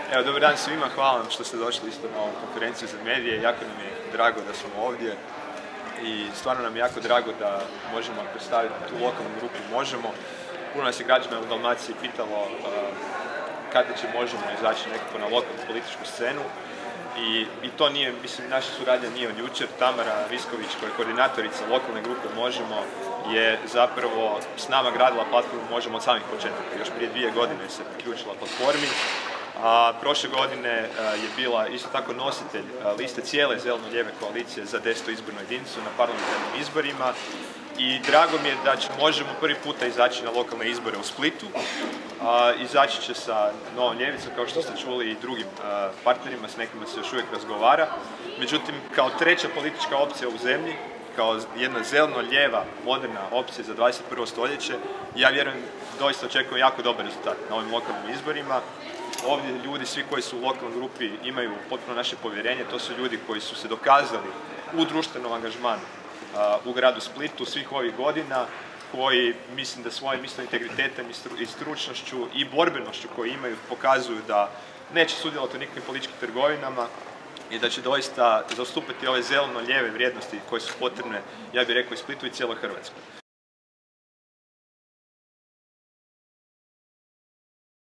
Evo, dobar dan svima, hvala vam što ste došli isto na ovu konferenciju za medije. Jako nam je drago da smo ovdje i stvarno nam je jako drago da možemo predstaviti tu lokalnu grupu Možemo. Puno nas je građana u Dalmaciji pitalo kada će Možemo izaći nekako na lokalnu političku scenu. I to nije, mislim, naša suradnja nije od jučer. Tamara Visković, koja je koordinatorica lokalne grupe Možemo, je zapravo s nama gradila platformu Možemo od samih početaka. Još prije 2 godine se priključila platformi. Prošle godine je bila isto tako nositelj liste cijele zeleno-lijeve koalicije za 10. izbornu jedinicu na parlamentarnim izborima. I drago mi je da Možemo prvi puta izaći na lokalne izbore u Splitu. Izaći će sa Novom ljevicom, kao što ste čuli, i drugim partnerima, s nekima se još uvijek razgovara. Međutim, kao treća politička opcija u zemlji, kao jedna zeleno-lijeva, moderna opcija za 21. stoljeće, ja vjerujem, doista očekujem jako dobar rezultat na ovim lokalnim izborima. Ovdje ljudi, svi koji su u lokalnoj grupi, imaju potpuno naše povjerenje. To su ljudi koji su se dokazali u društvenom angažmanu u gradu Splitu svih ovih godina, koji, mislim, da svojim integritetom i stručnošću i borbenošću koju imaju pokazuju da neće sudjelovati u nikakvim političkim trgovinama i da će doista zastupati ove zeleno-lijeve vrijednosti koje su potrebne, ja bih rekao, i Splitu i cijeloj Hrvatskoj.